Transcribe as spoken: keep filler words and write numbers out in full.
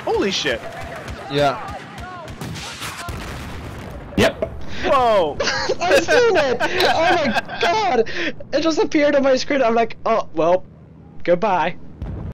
Holy shit. Yeah. Yep. Whoa. I've seen it! Oh my god! It just appeared on my screen. I'm like, oh, well, goodbye.